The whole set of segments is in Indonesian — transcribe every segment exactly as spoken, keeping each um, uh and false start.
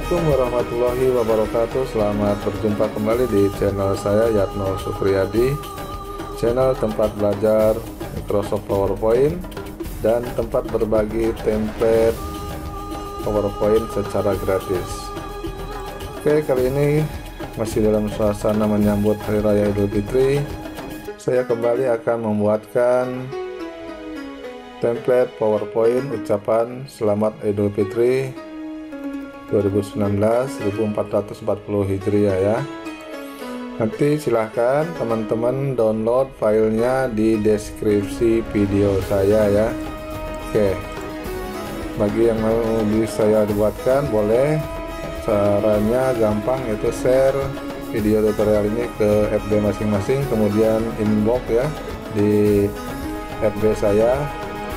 Assalamualaikum warahmatullahi wabarakatuh. Selamat berjumpa kembali di channel saya, Yatno Supriyadi, channel tempat belajar Microsoft PowerPoint dan tempat berbagi template PowerPoint secara gratis. Oke, kali ini masih dalam suasana menyambut Hari Raya Idul Fitri. Saya kembali akan membuatkan template PowerPoint ucapan Selamat Idul Fitri dua ribu sembilan belas seribu empat ratus empat puluh Hijriah ya. Nanti silahkan teman-teman download filenya di deskripsi video saya ya. Oke, bagi yang mau di saya dibuatkan boleh, caranya gampang, yaitu share video tutorial ini ke F B masing-masing, kemudian inbox ya di F B saya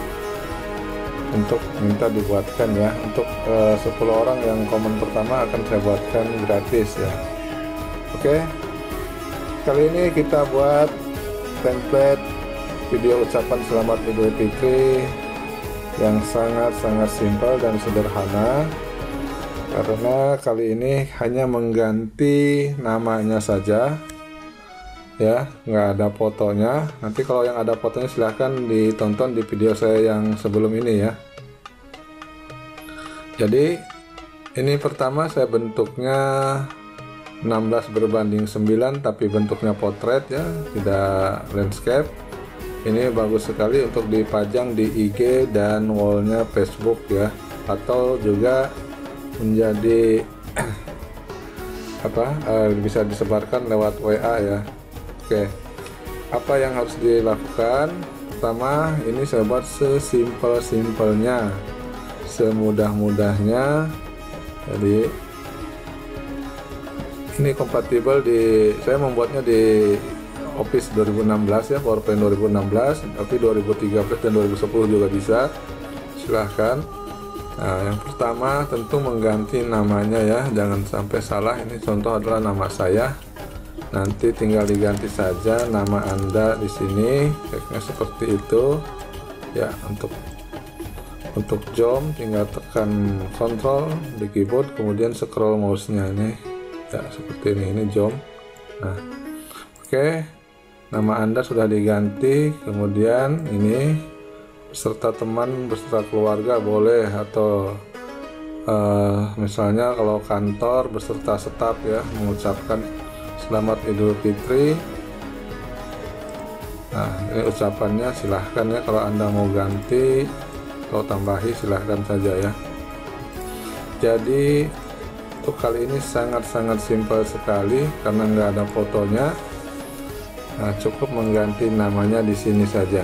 untuk minta dibuatkan ya. Untuk uh, sepuluh orang yang komen pertama akan saya buatkan gratis ya. Oke, kali ini kita buat template video ucapan Selamat Idul Fitri yang sangat-sangat simpel dan sederhana, karena kali ini hanya mengganti namanya saja ya, nggak ada fotonya. Nanti kalau yang ada fotonya silahkan ditonton di video saya yang sebelum ini ya. Jadi ini pertama saya bentuknya enam belas berbanding sembilan, tapi bentuknya potret ya, tidak landscape. Ini bagus sekali untuk dipajang di I G dan wallnya Facebook ya, atau juga menjadi apa uh, bisa disebarkan lewat W A ya. Oke, apa yang harus dilakukan? Pertama, ini saya buat sesimpel-simpelnya, semudah-mudahnya. Jadi ini kompatibel di, saya membuatnya di Office dua ribu enam belas ya, PowerPoint dua ribu enam belas, tapi dua ribu tiga belas dan dua ribu sepuluh juga bisa. Silahkan. Nah, yang pertama tentu mengganti namanya ya, jangan sampai salah. Ini contoh adalah nama saya. Nanti tinggal diganti saja nama Anda di sini, teksnya seperti itu ya. Untuk untuk jom tinggal tekan Ctrl di keyboard, kemudian scroll mouse-nya ini ya, seperti ini. Ini jom. Nah, oke, nama Anda sudah diganti. Kemudian ini beserta teman, beserta keluarga boleh, atau uh, misalnya kalau kantor beserta staf ya, mengucapkan Selamat Idul Fitri. Nah, ini ucapannya, silahkan ya, kalau Anda mau ganti atau tambahi silahkan saja ya. Jadi untuk kali ini sangat-sangat simpel sekali karena nggak ada fotonya. Nah, cukup mengganti namanya di sini saja.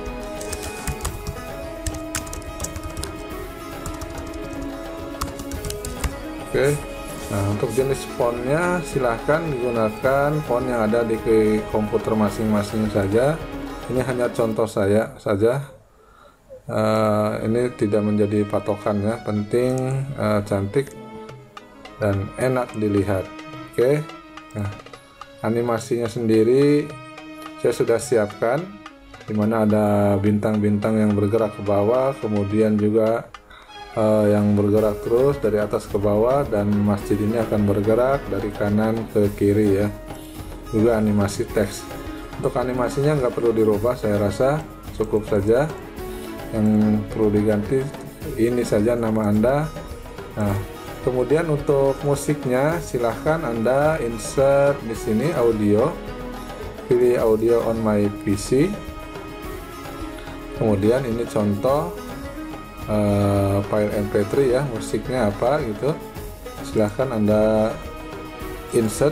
Oke. Nah, untuk jenis fontnya silahkan digunakan font yang ada di komputer masing-masing saja. Ini hanya contoh saya saja. Uh, ini tidak menjadi patokan ya. Penting uh, cantik dan enak dilihat. Oke. Nah, animasinya sendiri saya sudah siapkan, dimana ada bintang-bintang yang bergerak ke bawah, kemudian juga Uh, yang bergerak terus dari atas ke bawah, dan masjid ini akan bergerak dari kanan ke kiri ya. Juga animasi teks. Untuk animasinya nggak perlu dirubah, saya rasa cukup saja. Yang perlu diganti ini saja nama Anda. Nah, kemudian untuk musiknya silahkan Anda insert di sini audio, pilih audio on my P C. Kemudian ini contoh Uh, file M P tiga ya, musiknya apa gitu, silahkan Anda insert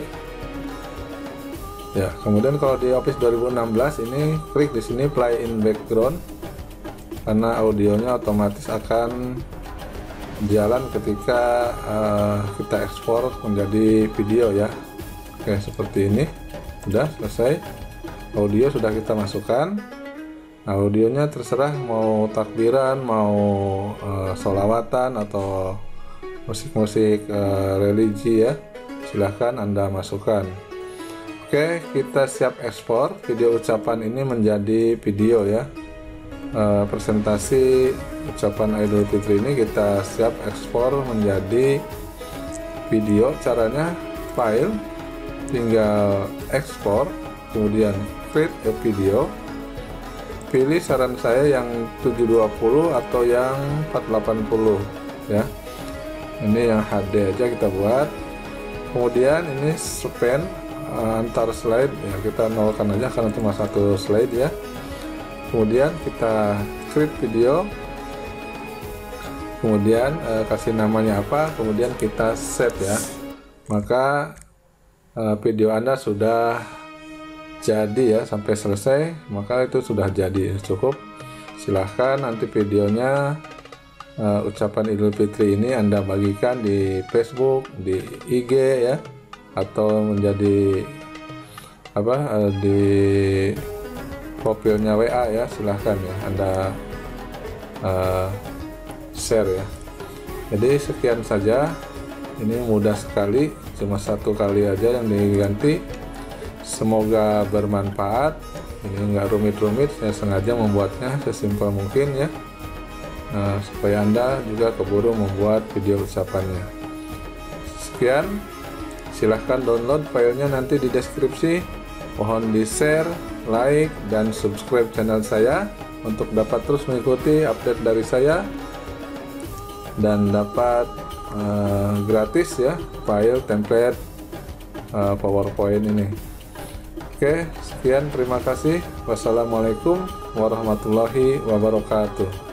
ya. Kemudian kalau di Office dua ribu enam belas ini klik di sini play in background, karena audionya otomatis akan jalan ketika uh, kita ekspor menjadi video ya. Oke, seperti ini. Sudah selesai, audio sudah kita masukkan. Audionya terserah mau takbiran, mau uh, sholawatan, atau musik-musik uh, religi ya, silahkan Anda masukkan. Oke, kita siap ekspor video ucapan ini menjadi video ya. Uh, presentasi ucapan Idul Fitri ini kita siap ekspor menjadi video. Caranya file, tinggal ekspor, kemudian create a video, pilih saran saya yang tujuh dua puluh atau yang empat delapan puluh ya. Ini yang H D aja kita buat. Kemudian ini span uh, antar slide ya, kita nolkan aja karena cuma satu slide ya. Kemudian kita create video, kemudian uh, kasih namanya apa, kemudian kita save ya. Maka uh, video Anda sudah jadi ya, sampai selesai, maka itu sudah jadi, cukup. Silahkan nanti videonya uh, ucapan Idul Fitri ini Anda bagikan di Facebook, di I G ya, atau menjadi apa uh, di profilnya W A ya, silahkan ya Anda uh, share ya. Jadi sekian saja, ini mudah sekali, cuma satu kali aja yang diganti. Semoga bermanfaat. Ini enggak rumit-rumit, saya sengaja membuatnya sesimpel mungkin ya, nah, supaya Anda juga keburu membuat video ucapannya. Sekian, silahkan download filenya nanti di deskripsi. Mohon di share, like, dan subscribe channel saya untuk dapat terus mengikuti update dari saya dan dapat uh, gratis ya file template uh, PowerPoint ini. Oke, sekian, terima kasih. Wassalamualaikum warahmatullahi wabarakatuh.